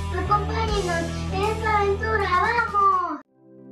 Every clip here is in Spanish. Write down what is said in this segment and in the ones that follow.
Acompáñenos en esta aventura, ¡vamos!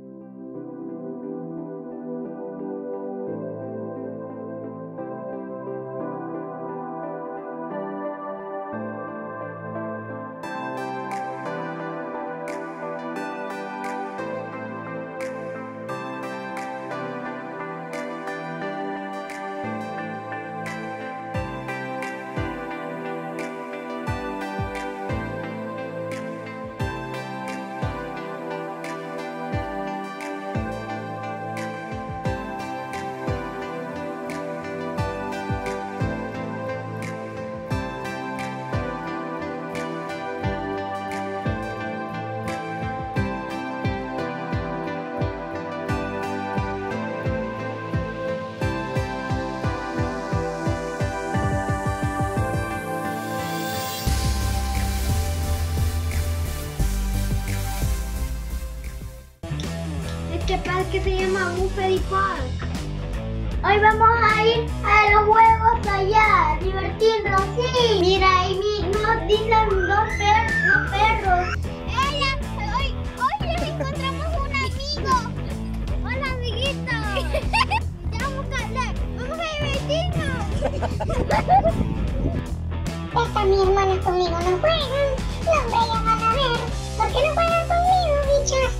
Este parque se llama Buffery Park. Hoy vamos a ir a los juegos allá, divertirnos, sí. Mira, ahí nos dicen dos perros. Hola, hoy les encontramos un amigo. Hola, amiguito. Vamos a divertirnos. Estas mis hermanas conmigo no juegan. No, hombre, ya van a ver. ¿Por qué no juegan conmigo, bichos?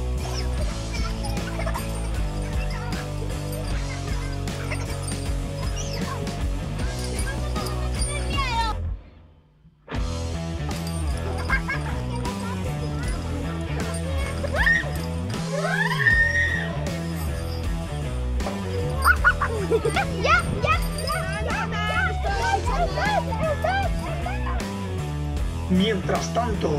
Mientras tanto...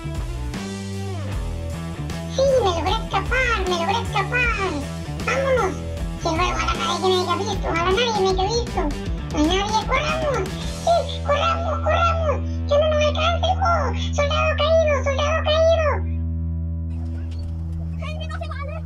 Sí, me logré escapar. Vámonos. Si luego a la nadie que me haya visto, No hay nadie, corramos. Sí, corramos. Que no nos alcance el juego. Soldado caído. Gente, no se vale.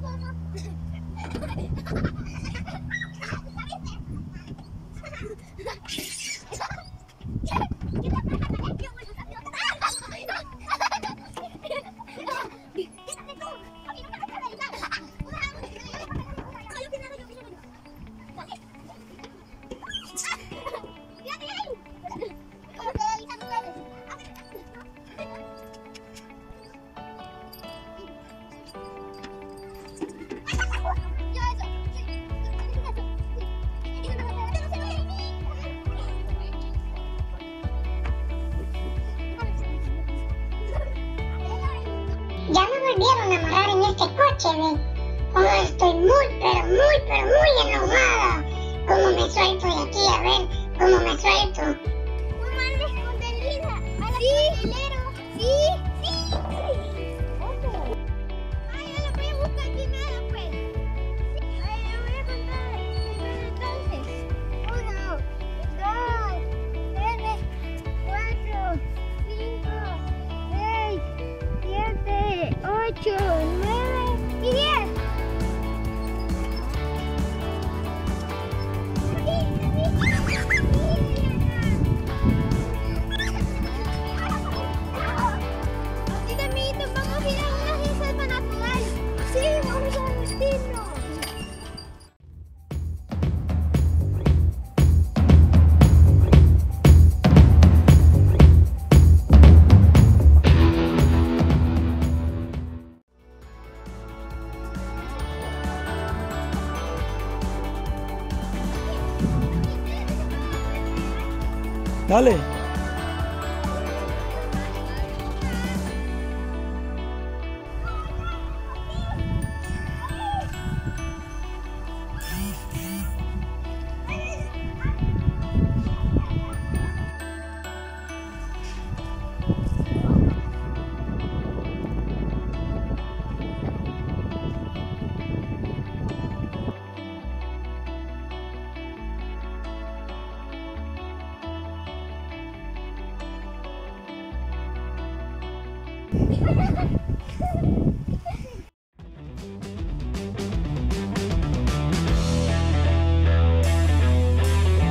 Ya me volvieron a amarrar en este coche, ¿ven? Oh, estoy muy enojada. ¿Cómo me suelto de aquí? A ver, ¿cómo me suelto? Mamá, la escondida. Sí. Ay, ya lo voy a buscar primero, pues. Ay, lo voy a contar primero entonces. 1, 2, 3, 4, 5, 6, 7, 8, 9 y 10. Así, amiguitos, vamos a ir a una reserva natural. Sí, vamos a divertirnos. Dale.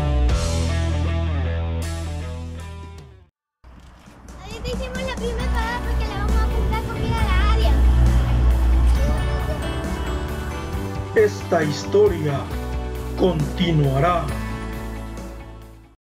Ahorita hicimos la primera parada. esta historia continuará.